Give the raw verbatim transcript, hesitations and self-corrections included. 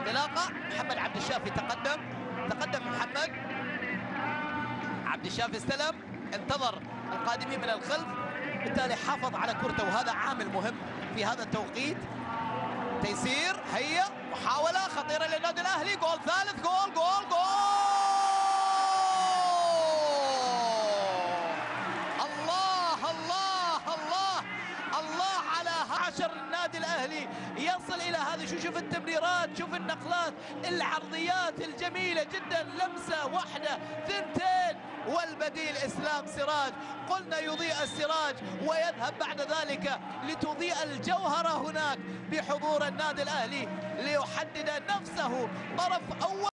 الانطلاقه. محمد عبد الشافي تقدم تقدم محمد عبد الشافي، استلم، انتظر القادمين من الخلف، بالتالي حافظ على كرته، وهذا عامل مهم في هذا التوقيت. تيسير، هيا محاوله خطيره للنادي الاهلي، جول ثالث، جول جول جول. الله الله الله الله على عشر النادي الاهلي يصل الى هذا. شوف شوف التمريرات، شوف النقلات، العرضيات الجميله جدا، لمسه واحده ثنتين، والبديل اسلام سراج. قلنا يضيء السراج ويذهب بعد ذلك لتضيء الجوهره هناك بحضور النادي الاهلي ليحدد نفسه طرف اول